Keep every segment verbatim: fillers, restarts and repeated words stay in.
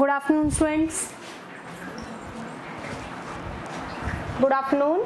Good afternoon, students. Good afternoon.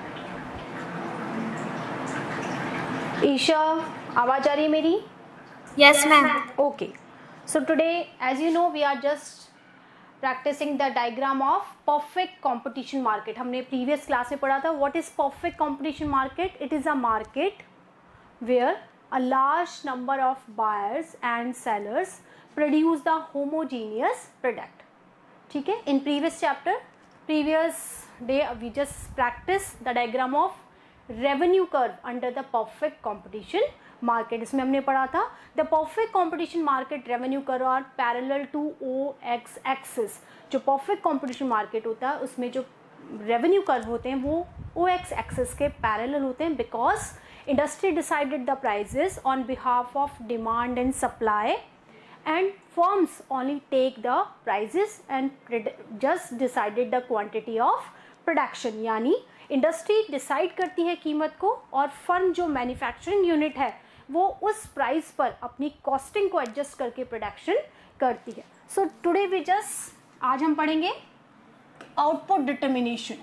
Isha, आवाज आ रही है मेरी? Yes, ma'am. Okay. So today, as you know, we are just practicing the diagram of perfect competition market. हमने previous class में पढ़ा था. What is perfect competition market? It is a market where a large number of buyers and sellers produce the homogeneous product. ठीक है? In previous chapter, previous day, we just practiced the diagram of revenue curve under the perfect competition market. इसमें हमने पढ़ा था the perfect competition market revenue curve are parallel to O X axis. जो perfect competition market होता है उसमें जो revenue curve होते हैं वो O X axis के parallel होते हैं because industry decided the prices on behalf of demand and supply and firms only take the prices and just decided the quantity of production. यानी इंडस्ट्री डिसाइड करती है कीमत को और फर्म जो मैन्युफैक्चरिंग यूनिट है वो उस प्राइस पर अपनी कॉस्टिंग को एडजस्ट करके प्रोडक्शन करती है. सो टुडे वी जस्ट आज हम पढ़ेंगे output determination.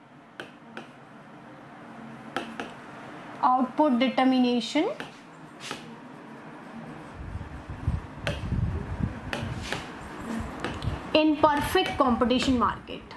Output determination in perfect competition market.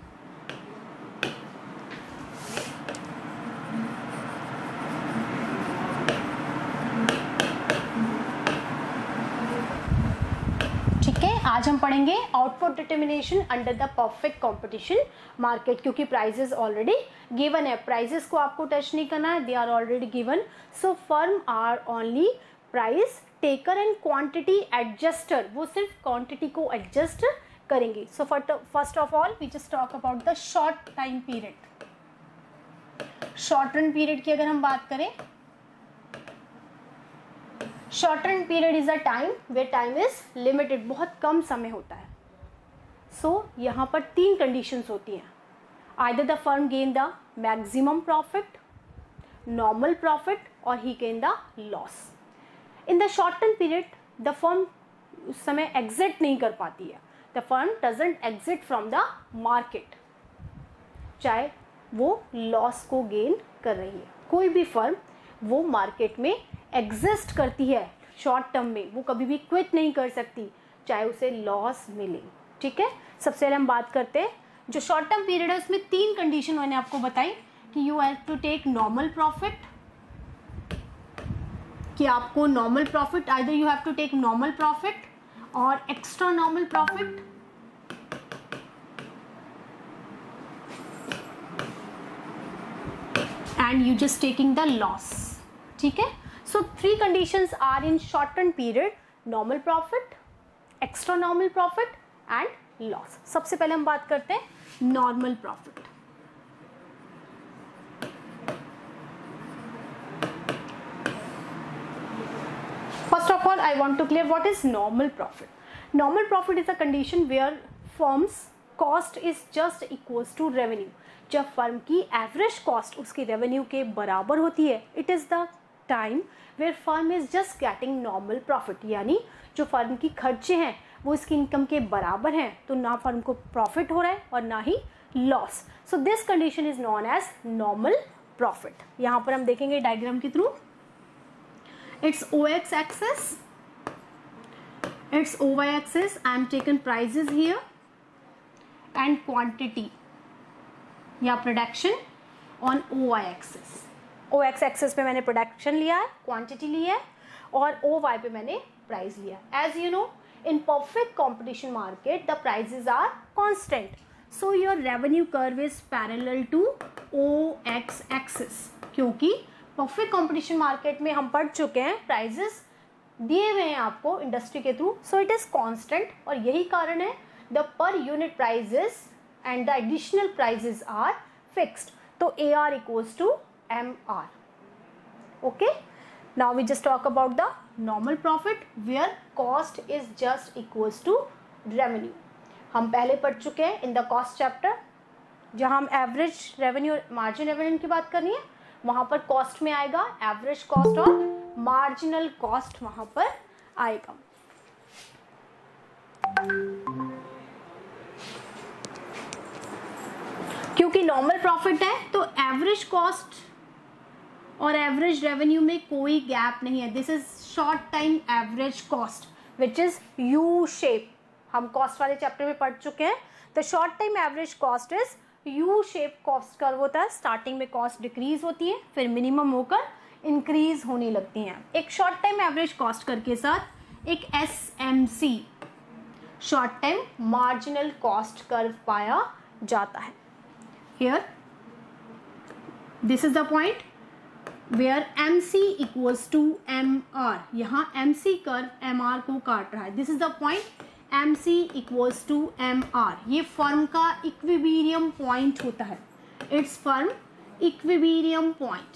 ठीक है, आज हम पढ़ेंगे output determination under the perfect competition market. क्योंकि प्राइजेस ऑलरेडी गिवन है, प्राइजेस को आपको टच नहीं करना है, they are already given. So firm are only price taker and quantity adjuster. वो सिर्फ क्वांटिटी को एडजस्ट करेंगे. So first of all we just talk about the short time period. Short run period की अगर हम बात करें, short run period is a time where time is limited. बहुत कम समय होता है. सो so, यहाँ पर तीन कंडीशंस होती हैं. Either the firm gain the maximum profit, normal profit और ही gain the loss. In the short term period the firm उस समय एग्जिट नहीं कर पाती है. The firm doesn't exit from the market, चाहे वो लॉस को गेन कर रही है. कोई भी फर्म वो मार्केट में एग्जिस्ट करती है शॉर्ट टर्म में, वो कभी भी क्विट नहीं कर सकती चाहे उसे लॉस मिले. ठीक है, सबसे पहले हम बात करते हैं जो शॉर्ट टर्म पीरियड है उसमें तीन कंडीशन मैंने आपको बताई कि you have to take normal profit, कि आपको normal profit, either you have to take normal profit और extra normal profit, and you just taking the loss. ठीक है, so three conditions are in short term period: normal profit, extra normal profit and loss. सबसे पहले हम बात करते हैं normal profit. First of all, I want to clear what is normal profit. Normal profit is a condition where firm's cost is just equals to revenue. जब फर्म की average cost उसकी रेवेन्यू के बराबर होती है, it is the time where firm is just getting normal profit. यानी जो फर्म की खर्चे हैं वो इसकी इनकम के बराबर हैं, तो ना फर्म को प्रॉफिट हो रहा है और ना ही loss. So this condition is known as normal profit. यहाँ पर हम देखेंगे डायग्राम के through. It's O X axis, it's O Y axis. I am taken prices here and quantity या production on O Y axis. O X axis पे मैंने production लिया है, quantity लिया है और O Y पे मैंने price लिया है. As you know, in perfect competition market, the prices are constant. So your revenue curve is parallel to O X axis. क्योंकि परफेक्ट कंपटीशन मार्केट में हम पढ़ चुके हैं प्राइजेस दिए हुए हैं आपको इंडस्ट्री के through, so it is constant. और यही कारण है the per unit prices and the additional prices are fixed. तो A R equals to M R. Okay, now we just talk about the normal profit where cost is just equals to revenue. हम पहले पढ़ चुके हैं in the cost chapter, जहां हम average revenue margin revenue की बात करनी है, वहां पर कॉस्ट में आएगा एवरेज कॉस्ट और मार्जिनल कॉस्ट वहां पर आएगा. क्योंकि नॉर्मल प्रॉफिट है तो एवरेज कॉस्ट और एवरेज रेवेन्यू में कोई गैप नहीं है. This is short time average cost which is U shape. हम कॉस्ट वाले चैप्टर में पढ़ चुके हैं. The short time average cost is U shape cost curve होता है. स्टार्टिंग में कॉस्ट डिक्रीज होती है, फिर मिनिमम होकर इंक्रीज होने लगती हैं. एक short time average cost curve के साथ एक S M C short time marginal cost curve पाया जाता है. Here this is the point where M C equals to M R. यहाँ M C curve M R को काट रहा है. This is the point M C equals to M R. ये firm का इक्विबीरियम पॉइंट होता है. It's firm equilibrium point.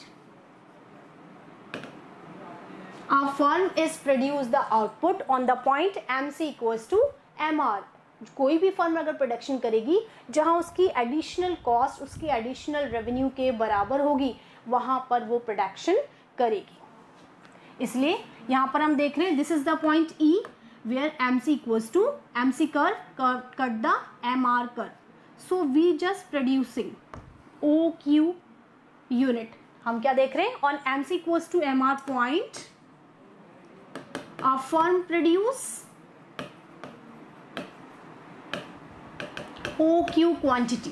A firm is produce the output on the point M C equals to M R. कोई भी firm अगर production करेगी जहां उसकी एडिशनल कॉस्ट उसकी एडिशनल रेवेन्यू के बराबर होगी वहां पर वो प्रोडक्शन करेगी. इसलिए यहां पर हम देख रहे हैं this is the point E where M C equals to M C curve cut the M R curve. So we just producing O Q unit. हम क्या देख रहे हैं on M C equals to M R point a firm produce O Q quantity.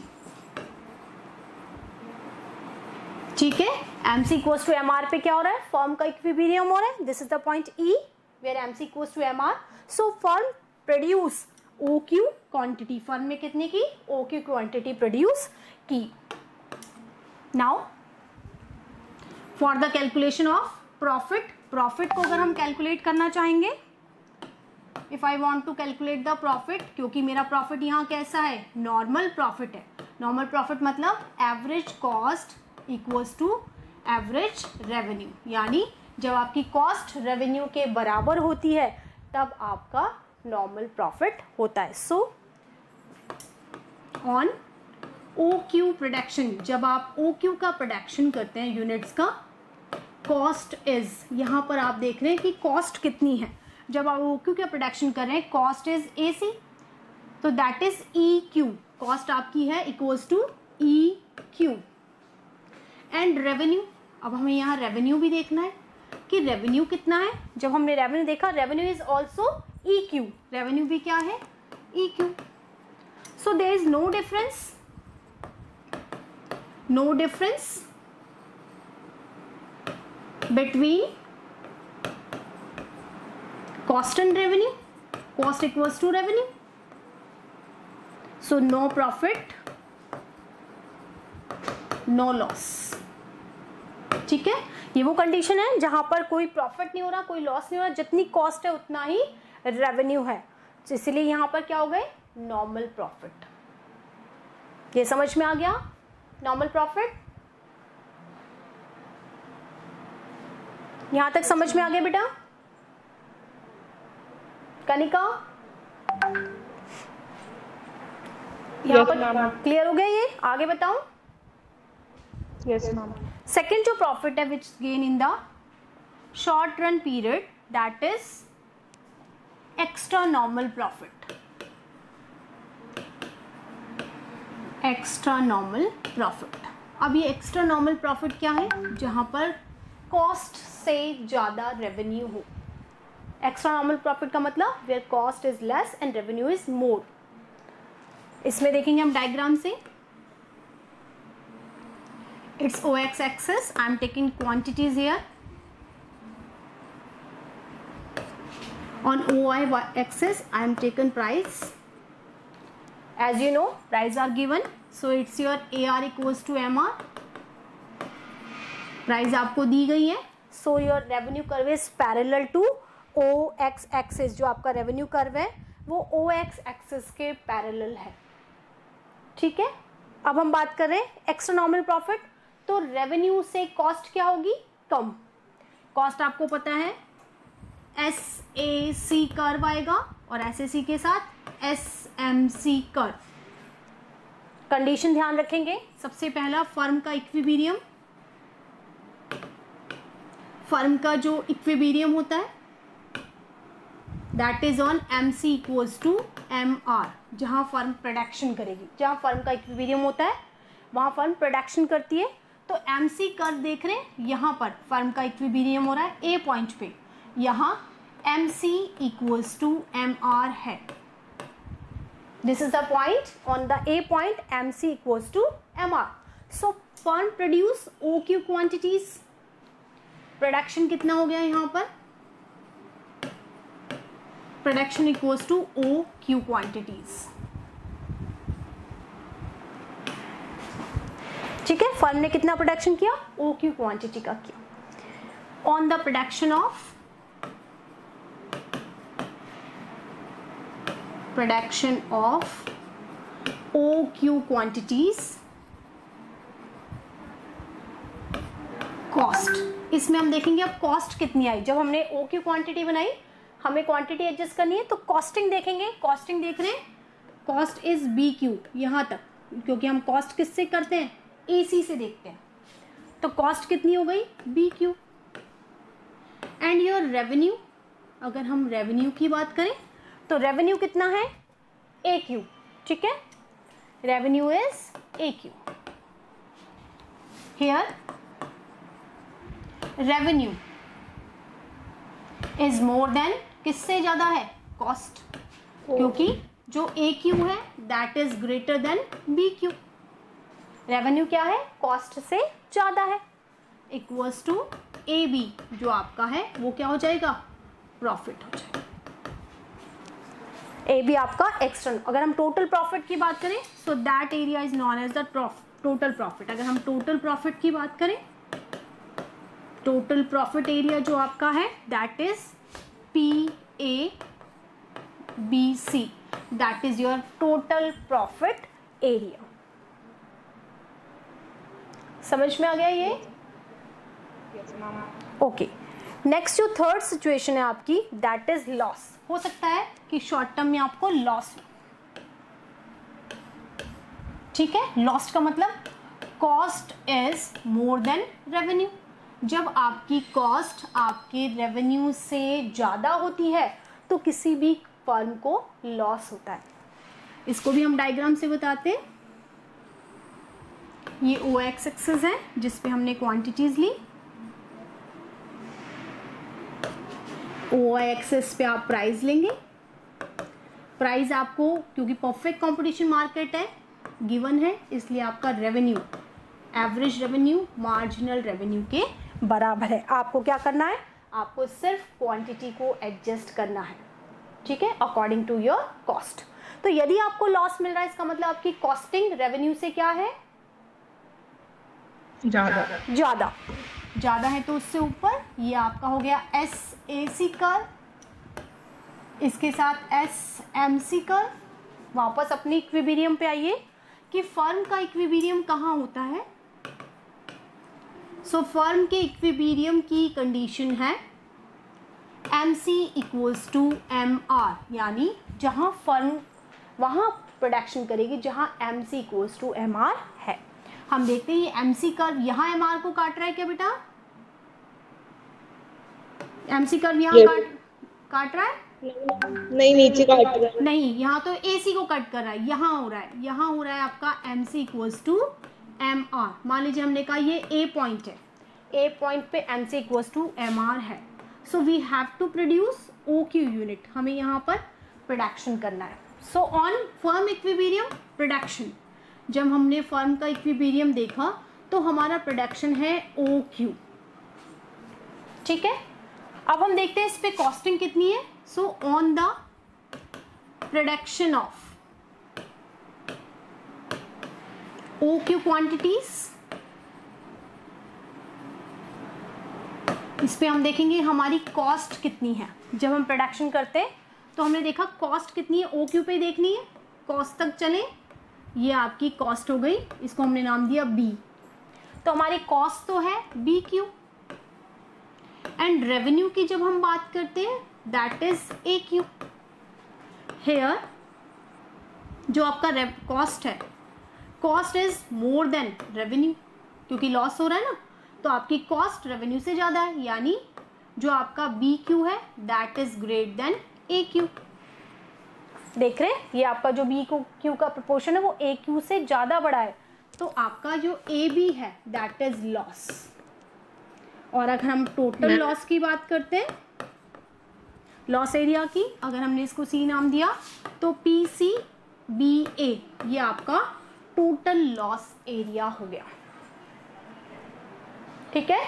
ठीक है. M C equals to M R पे क्या हो रहा है, फर्म का इक्विबीरियम हो रहा है. This is the point E where M C equals to M R. So firm produce O Q quantity. Firm में कितने की O Q quantity produce की. Now for the calculation of profit. Profit को अगर हम कैलकुलेट करना चाहेंगे, if I want to calculate the profit, क्योंकि मेरा प्रॉफिट यहाँ कैसा है, नॉर्मल प्रॉफिट है. नॉर्मल प्रॉफिट मतलब average cost equals to average revenue. यानी जब आपकी कॉस्ट रेवेन्यू के बराबर होती है तब आपका नॉर्मल प्रॉफिट होता है. So on O Q production, जब आप O Q का प्रोडक्शन करते हैं यूनिट्स का, कॉस्ट इज, यहाँ पर आप देख रहे हैं कि कॉस्ट कितनी है. जब आप O Q का प्रोडक्शन कर रहे हैं कॉस्ट इज A C, तो that is E Q. Cost आपकी है equals to E Q. And revenue, अब हमें यहाँ रेवेन्यू भी देखना है कि रेवेन्यू कितना है. जब हमने रेवेन्यू देखा, revenue is also E Q. Revenue भी क्या है, E Q. So there is no difference, no difference between cost and revenue. Cost equals to revenue. So no profit, no loss. ठीक है. ये वो कंडीशन है जहां पर कोई प्रॉफिट नहीं हो रहा, कोई लॉस नहीं हो रहा. जितनी कॉस्ट है उतना ही रेवेन्यू है. इसलिए यहां पर क्या हो गए, नॉर्मल प्रॉफिट. ये समझ में आ गया, नॉर्मल प्रॉफिट. यहां तक समझ में आ गया बेटा, कनिका? यहाँ पर क्लियर हो गया ये? आगे बताऊं? Yes ma'am. सेकेंड जो प्रॉफिट है which gain in the short run period, that is extra normal profit. Extra normal profit. अब ये एक्स्ट्रा नॉर्मल प्रॉफिट क्या है, जहां पर कॉस्ट से ज्यादा रेवेन्यू हो. एक्स्ट्रा नॉर्मल प्रॉफिट का मतलब where cost is less and revenue is more. इसमें देखेंगे हम डायग्राम से. It's O X axis. I am taking quantities here. On O Y axis I am taken price. As you know, price are given, so it's your A R equals to M R. Price आपको दी गई है. So your revenue curve is parallel to O X axis. जो आपका revenue curve है वो O X axis के parallel है. ठीक है. अब हम बात कर रहे हैं एक्स्ट्रा नॉर्मल प्रॉफिट. तो रेवेन्यू से कॉस्ट क्या होगी, कम. कॉस्ट आपको पता है S A C कर्व आएगा और S A C के साथ S M C curve. Condition ध्यान रखेंगे. सबसे पहला फर्म का इक्विबीरियम. फर्म का जो इक्विबीरियम होता है that is on M C equals to M R. जहां फर्म प्रोडक्शन करेगी, जहां फर्म का इक्विबीरियम होता है वहाँ फर्म प्रोडक्शन करती है। तो एम सी कर्व देख रहे हैं, यहाँ पर फर्म का इक्विलिब्रियम हो रहा है ए पॉइंट पे, यहाँ M C equals to M R है। This is the point on the A point, M C equals to M R. So firm produce O Q quantities, production कितना हो गया यहाँ पर, production equals to O Q quantities. ठीक है, firm ने कितना प्रोडक्शन किया, ओ क्यू क्वांटिटी का किया। On the production of production of O Q quantities, cost, इसमें हम देखेंगे अब कॉस्ट कितनी आई। जब हमने ओ क्यू क्वांटिटी बनाई, हमें क्वांटिटी एडजस्ट करनी है, तो कॉस्टिंग देखेंगे। कॉस्टिंग देख रहे हैं, कॉस्ट इज बी क्यू यहाँ तक, क्योंकि हम कॉस्ट किससे करते हैं, ए सी से देखते हैं। तो कॉस्ट कितनी हो गई, B Q. And your revenue, अगर हम रेवेन्यू की बात करें तो रेवेन्यू कितना है, ए क्यू। ठीक है, revenue is A Q. Here revenue is more than, किससे ज्यादा है, कॉस्ट, क्योंकि जो ए क्यू है that is greater than B Q. Revenue क्या है, कॉस्ट से ज्यादा है, इक्वल्स टू ए बी, जो आपका है वो क्या हो जाएगा, प्रॉफिट हो जाएगा। ए बी आपका एक्सटर्नल। अगर हम टोटल प्रॉफिट की बात करें, so that area is known as the total profit. अगर हम टोटल प्रॉफिट की बात करें, टोटल प्रॉफिट एरिया जो आपका है that is P A B C, that is your total profit area. समझ में आ गया ये, ओके। नेक्स्ट जो थर्ड सिचुएशन है आपकी, दैट इज लॉस। हो सकता है कि शॉर्ट टर्म में आपको लॉस हो, ठीक है। लॉस का मतलब cost is more than revenue. जब आपकी कॉस्ट आपके रेवेन्यू से ज्यादा होती है तो किसी भी फर्म को लॉस होता है। इसको भी हम डायग्राम से बताते हैं। ये ओ एक्स एक्सिस है जिस पे हमने क्वांटिटीज ली, ओ एक्सिस पे आप प्राइस लेंगे। प्राइस आपको, क्योंकि परफेक्ट कंपटीशन मार्केट है, गिवन है, इसलिए आपका revenue average revenue marginal revenue के बराबर है। आपको क्या करना है, आपको सिर्फ क्वांटिटी को एडजस्ट करना है, ठीक है, अकॉर्डिंग टू योर कॉस्ट। तो यदि आपको लॉस मिल रहा है, इसका मतलब आपकी कॉस्टिंग रेवेन्यू से क्या है, ज्यादा ज्यादा ज्यादा है। तो उससे ऊपर ये आपका हो गया एस ए सी कर्व, इसके साथ एस एम सी कर्व। वापस अपनी इक्विलिब्रियम पे आइए कि फर्म का इक्विलिब्रियम कहाँ होता है। सो so, फर्म के इक्विलिब्रियम की कंडीशन है M C equals to M R, यानी जहां फर्म वहां प्रोडक्शन करेगी जहां M C equals to M R है। हम देखते हैं ये एम सी कर्व यहाँ एम आर को काट रहा है क्या बेटा, एम सी कर्व यहाँ काट काट रहा है, नहीं नीचे काट रहा है, नहीं, यहाँ तो ए सी को कट कर रहा है, यहाँ हो रहा है, यहाँ हो रहा है आपका M C equals to M R. मान लीजिए हमने कहा ये ए पॉइंट है, ए पॉइंट पे M C equals to M R है। So we have to produce O Q unit, हमें यहाँ पर प्रोडक्शन करना है। So on firm equilibrium production, जब हमने फर्म का इक्विलिब्रियम देखा तो हमारा प्रोडक्शन है ओ क्यू, ठीक है। अब हम देखते हैं इस पे कॉस्टिंग कितनी है। So on the production of O Q quantities, इस पे हम देखेंगे हमारी कॉस्ट कितनी है। जब हम प्रोडक्शन करते हैं तो हमने देखा कॉस्ट कितनी है, ओ क्यू पे देखनी है, कॉस्ट तक चले, ये आपकी कॉस्ट हो गई, इसको हमने नाम दिया बी। तो हमारी कॉस्ट तो है बी क्यू, एंड रेवेन्यू की जब हम बात करते हैं that is A Q. Here जो आपका कॉस्ट है, cost is more than revenue, क्योंकि लॉस हो रहा है ना, तो आपकी कॉस्ट रेवेन्यू से ज्यादा है, यानी जो आपका बी क्यू है that is greater than A Q. देख रहे हैं, ये आपका जो बी क्यू का प्रोपोर्शन है वो ए क्यू से ज्यादा बड़ा है, तो आपका जो ए बी है दैट इज लॉस। और अगर हम टोटल लॉस की बात करते हैं, लॉस एरिया की, अगर हमने इसको सी नाम दिया तो पी सी बी ए, ये आपका टोटल लॉस एरिया हो गया। ठीक है,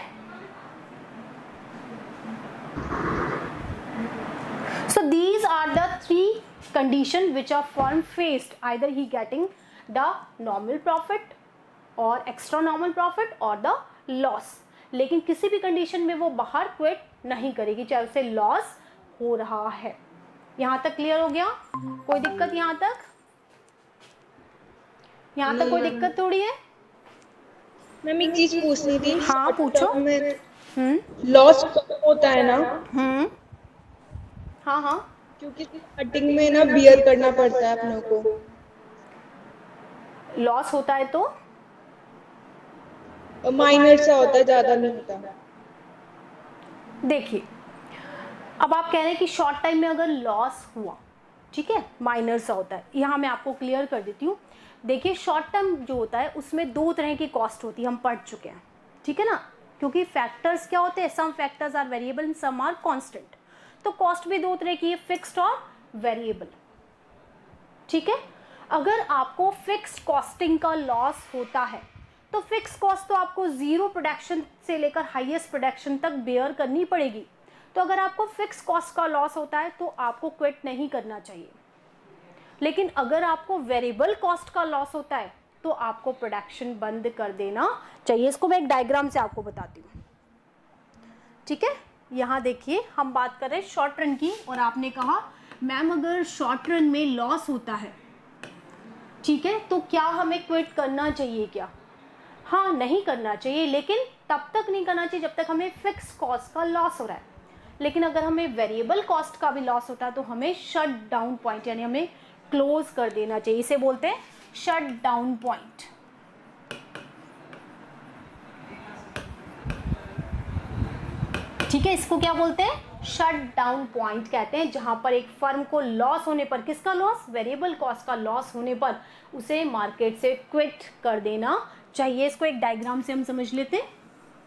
so these are the three condition which a firm faced, either he getting the normal profit or extra normal profit or the loss, लेकिन किसी भी कंडीशन में वो बाहर क्विट नहीं करेगी चाहे उसे लॉस हो रहा है। यहाँ तक क्लियर हो गया? कोई दिक्कत यहाँ तक? यहाँ तक कोई दिक्कत थोड़ी है? मैम एक चीज पूछनी थी। हाँ पूछो। हम्म लॉस होता है ना? हम्म हाँ हाँ, क्योंकि स्टार्टिंग में ना बियर करना पड़ता है अपनों को। लॉस होता है तो माइनर सा होता है, ज्यादा नहीं होता। देखिए, अब आप कह रहे हैं कि शॉर्ट टाइम में अगर लॉस हुआ, ठीक है, माइनर सा होता है। यहाँ मैं आपको क्लियर कर देती हूँ। देखिए, शॉर्ट टर्म जो होता है उसमें दो तरह की कॉस्ट होती है, हम पढ़ चुके हैं, ठीक है ना, क्योंकि फैक्टर्स क्या होते हैं, some factors are variable and some are constant. तो कॉस्ट भी दो तरह की है, फिक्स्ड और वेरिएबल। ठीक है, अगर आपको फिक्स्ड कॉस्टिंग का लॉस होता है तो फिक्स कॉस्ट तो आपको जीरो प्रोडक्शन से लेकर हाईएस्ट प्रोडक्शन तक बेयर करनी पड़ेगी। तो अगर आपको फिक्स कॉस्ट का लॉस होता है तो आपको क्विट नहीं करना चाहिए। लेकिन अगर आपको वेरिएबल कॉस्ट का लॉस होता है तो आपको प्रोडक्शन बंद कर देना चाहिए। इसको मैं एक डायग्राम से आपको बताती हूँ। ठीक है, यहाँ देखिए, हम बात कर रहे हैं शॉर्ट रन की, और आपने कहा मैम अगर शॉर्ट रन में लॉस होता है, ठीक है, तो क्या हमें क्विट करना चाहिए क्या? हाँ, नहीं करना चाहिए, लेकिन तब तक नहीं करना चाहिए जब तक हमें फिक्स कॉस्ट का लॉस हो रहा है। लेकिन अगर हमें वेरिएबल कॉस्ट का भी लॉस होता है तो हमें शट डाउन पॉइंट, यानी हमें क्लोज कर देना चाहिए। इसे बोलते हैं शट डाउन पॉइंट। ठीक है, इसको क्या बोलते हैं? शट डाउन पॉइंट कहते हैं, जहां पर एक फर्म को लॉस होने पर, किसका लॉस? वेरिएबल कॉस्ट का लॉस होने पर उसे मार्केट से क्विट कर देना चाहिए। इसको एक डायग्राम से हम समझ लेते हैं।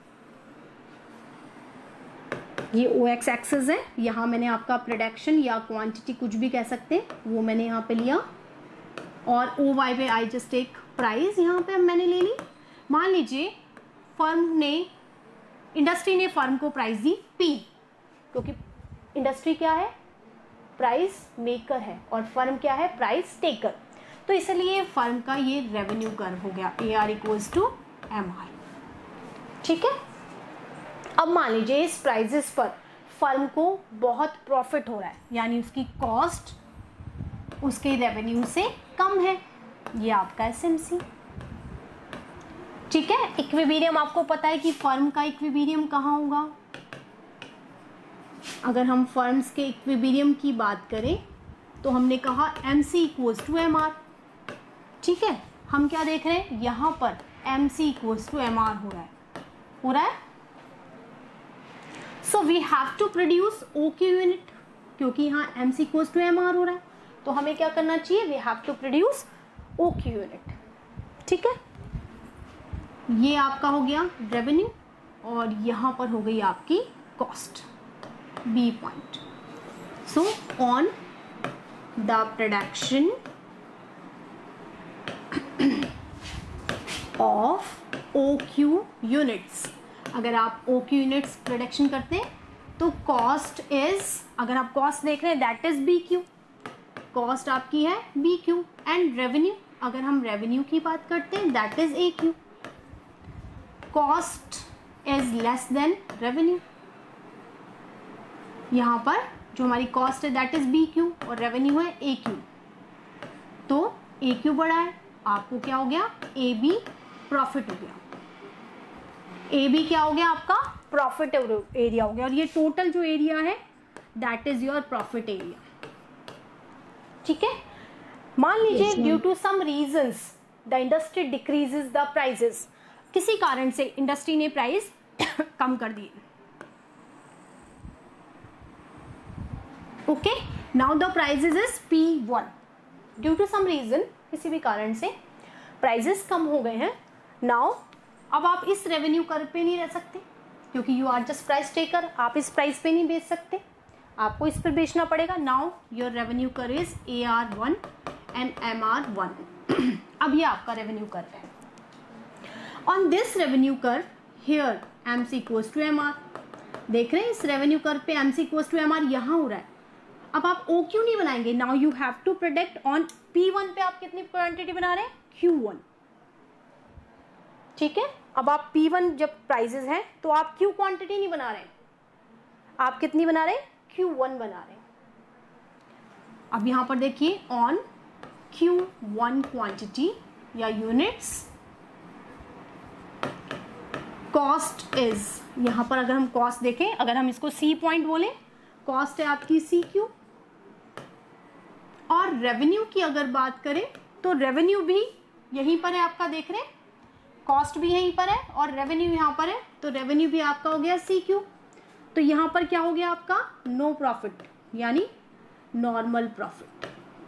ये ओ एक्स एक्सिस है, यहाँ मैंने आपका प्रोडक्शन या क्वांटिटी कुछ भी कह सकते हैं वो मैंने यहाँ पे लिया, और ओ वाई पे आई जस्ट एक प्राइस यहाँ पे मैंने ले ली। मान लीजिए फर्म ने, इंडस्ट्री ने फर्म को प्राइस दी पी, क्योंकि इंडस्ट्री क्या है? प्राइस मेकर है, और फर्म क्या है? Price taker. तो इसलिए फर्म का ये रेवेन्यू कर्व हो गया, A R equals to M R. ठीक है, अब मान लीजिए इस प्राइजेस पर फर्म को बहुत प्रॉफिट हो रहा है, यानी उसकी कॉस्ट उसके रेवेन्यू से कम है। ये आपका एस एम सी। ठीक है, इक्विलिब्रियम आपको पता है कि फर्म का इक्विलिब्रियम कहाँ होगा। अगर हम फर्म्स के इक्विलिब्रियम की बात करें तो हमने कहा M C equals to M R. ठीक है, हम क्या देख रहे हैं यहाँ पर? M C equals to M R हो रहा है, हो रहा है। So we have to produce O Q unit, क्योंकि यहाँ M C equals to M R हो रहा है, तो हमें क्या करना चाहिए? We have to produce O Q unit. ठीक है, ये आपका हो गया रेवेन्यू, और यहाँ पर हो गई आपकी cost, B point. So on the production of O Q units, अगर आप ओ क्यू यूनिट्स प्रोडक्शन करते हैं तो कॉस्ट इज, अगर आप कॉस्ट देख रहे हैं that is B Q, cost आपकी है बी क्यू, एंड रेवेन्यू, अगर हम रेवेन्यू की बात करते हैं that is A Q. Cost is less than revenue, यहाँ पर जो हमारी कॉस्ट है दैट इज बी क्यू और रेवेन्यू है ए क्यू, तो ए क्यू बड़ा है, आपको क्या हो गया? ए बी प्रॉफिट हो गया। ए बी क्या हो गया? आपका प्रॉफिट एरिया हो गया, और ये टोटल जो एरिया है that is your profit area. ठीक है, मान लीजिए due to some reasons the industry decreases the prices, किसी कारण से इंडस्ट्री ने प्राइस कम कर दिए। Okay, now the prices is P one, due to some reason, किसी भी कारण से प्राइजेस कम हो गए हैं नाउ। अब आप इस रेवेन्यू कर्व पे नहीं रह सकते क्योंकि you are just price taker, आप इस प्राइस पे नहीं बेच सकते, आपको इस पर बेचना पड़ेगा। Now your revenue curve is A R one and M R one. अब ये आपका रेवेन्यू कर्व है। On this revenue curve here M C equals to M R, देख रहे हैं इस रेवेन्यू कर्व पे M C equals to M R यहाँ हो रहा है। अब आप ओ क्यू नहीं बनाएंगे, now you have to product on P one पे आप कितनी क्वांटिटी बना रहे हैं, क्यू वन, ठीक है। अब आप पी वन जब प्राइजेस हैं तो आप क्यू क्वांटिटी नहीं बना रहे हैं, आप कितनी बना रहे हैं, क्यू वन बना रहे हैं। अब यहां पर देखिए ऑन क्यू वन क्वांटिटी या यूनिट्स कॉस्ट इज, यहां पर अगर हम कॉस्ट देखें, अगर हम इसको सी पॉइंट बोले, कॉस्ट है आपकी सी क्यू। और रेवेन्यू की अगर बात करें तो रेवेन्यू भी यहीं पर है आपका, देख रहे हैं कॉस्ट भी यहीं पर है और रेवेन्यू यहां पर है, तो रेवेन्यू भी आपका हो गया सी क्यू। तो यहां पर क्या हो गया आपका, नो प्रॉफिट यानी नॉर्मल प्रॉफिट,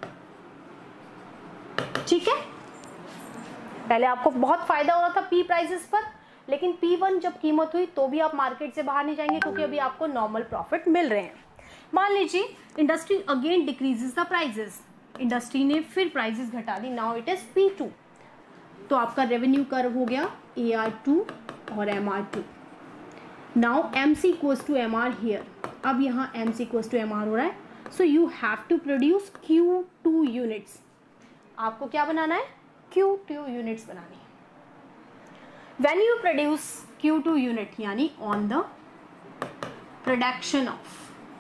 ठीक है। पहले आपको बहुत फायदा हो रहा था पी प्राइसेस पर, लेकिन पी वन जब कीमत हुई तो भी आप मार्केट से बाहर नहीं जाएंगे क्योंकि अभी आपको नॉर्मल प्रॉफिट मिल रहे हैं। मान लीजिए industry again decreases the prices, industry ने फिर प्राइजेस घटा दी, now it is P two, तो आपका रेवेन्यू कर्व हो गया ए आर टू और M R two. Now M C equals to M R here, अब यहाँ M C equals to M R हो रहा है, so you have to produce Q two units. आपको क्या बनाना है, क्यू टू यूनिट्स बनानी है। When you produce Q two unit यानी on the production of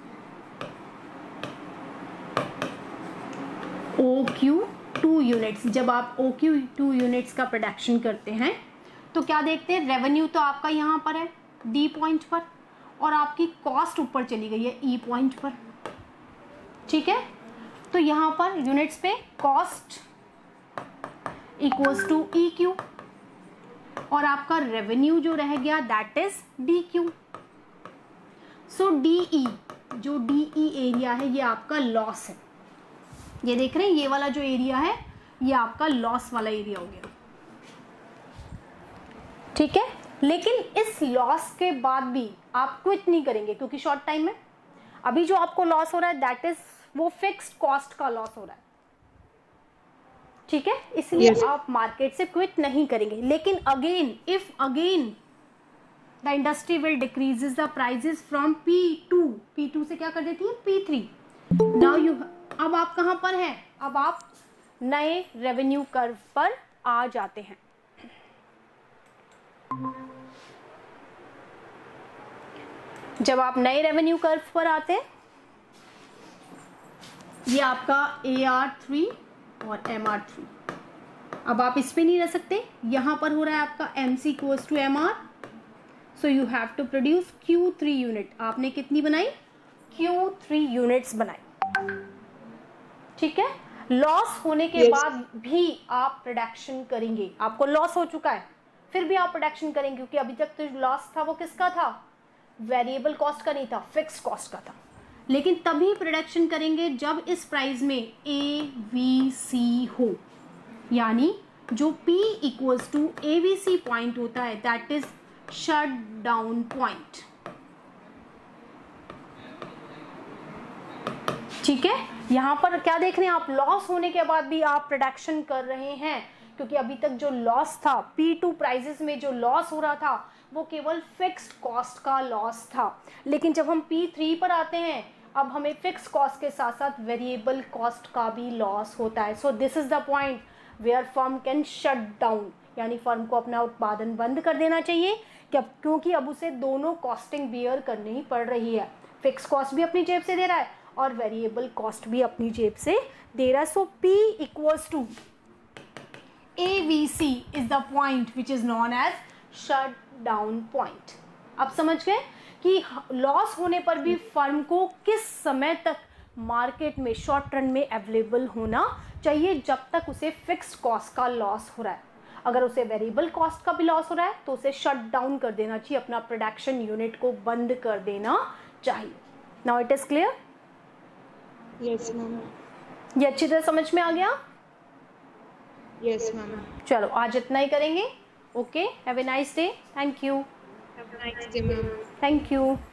O Q two units, जब आप ओ क्यू टू units का प्रोडक्शन करते हैं तो क्या देखते हैं, रेवेन्यू तो आपका यहाँ पर है डी पॉइंट पर और आपकी कॉस्ट ऊपर चली गई है ई पॉइंट पर, ठीक है। तो यहाँ पर यूनिट्स पे cost equals to E Q और आपका रेवेन्यू जो रह गया that is D Q. So D E, जो डी ई एरिया है ये आपका लॉस है, ये देख रहे हैं ये वाला जो एरिया है ये आपका लॉस वाला एरिया हो गया, ठीक है। लेकिन इस लॉस के बाद भी आप क्विट नहीं करेंगे क्योंकि शॉर्ट टाइम में अभी जो आपको लॉस हो रहा है दैट इज वो फिक्स्ड कॉस्ट का लॉस हो रहा है, ठीक है, इसलिए yes. आप मार्केट से क्विट नहीं करेंगे। लेकिन again if again the industry will decreases the prices from P two, P two से क्या कर देती है पी थ्री, नाउ यू, अब आप कहां पर हैं, अब आप नए रेवेन्यू कर्व पर आ जाते हैं। जब आप नए रेवेन्यू कर्व पर आते हैं, ये आपका ए आर थ्री और एम आर थ्री, अब आप इस पे नहीं रह सकते, यहां पर हो रहा है आपका M C equals to M R, so you have to produce Q three unit. आपने कितनी बनाई, क्यू थ्री यूनिट्स बनाई, ठीक है। लॉस होने के yes. बाद भी आप प्रोडक्शन करेंगे, आपको लॉस हो चुका है फिर भी आप प्रोडक्शन करेंगे क्योंकि अभी तक तो लॉस था वो किसका था, वेरिएबल कॉस्ट का नहीं था, फिक्स कॉस्ट का था। लेकिन तभी प्रोडक्शन करेंगे जब इस प्राइस में ए वी सी हो, यानी जो P equals to A V C point होता है that is shut down point, ठीक है। यहां पर क्या देख रहे हैं आप, लॉस होने के बाद भी आप प्रोडक्शन कर रहे हैं क्योंकि अभी तक जो लॉस था पी टू प्राइसेस में जो लॉस हो रहा था वो केवल फिक्स्ड कॉस्ट का लॉस था। लेकिन जब हम पी थ्री पर आते हैं अब हमें फिक्स कॉस्ट के साथ साथ वेरिएबल कॉस्ट का भी लॉस होता है। So this is the point where firm can shut down, यानी फर्म को अपना उत्पादन बंद कर देना चाहिए क्योंकि अब उसे दोनों कॉस्टिंग बियर करनी ही पड़ रही है, फिक्स कॉस्ट भी अपनी जेब से दे रहा है और वेरिएबल कॉस्ट भी अपनी जेब से दे रहा है। So P equals to A V C is the point which is known as shut down point. अब समझ गए कि लॉस होने पर भी फर्म को किस समय तक मार्केट में शॉर्ट रन में अवेलेबल होना चाहिए, जब तक उसे फिक्स्ड कॉस्ट का लॉस हो रहा है। अगर उसे वेरिएबल कॉस्ट का भी लॉस हो रहा है तो उसे शट डाउन कर देना चाहिए, अपना प्रोडक्शन यूनिट को बंद कर देना चाहिए। Now it is clear? Yes ma'am. ये अच्छी तरह समझ में आ गया? Yes ma'am. चलो आज इतना ही करेंगे। Okay, have a nice day. Thank you. Have a nice day ma'am. Thank you.